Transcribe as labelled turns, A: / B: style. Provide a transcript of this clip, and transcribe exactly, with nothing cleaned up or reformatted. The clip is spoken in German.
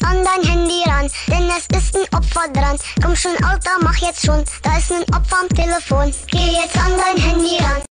A: an dein Handy ran, denn es ist ein Opfer dran. Komm schon, Alter, mach jetzt schon, da ist ein Opfer am Telefon. Geh jetzt an dein Handy ran.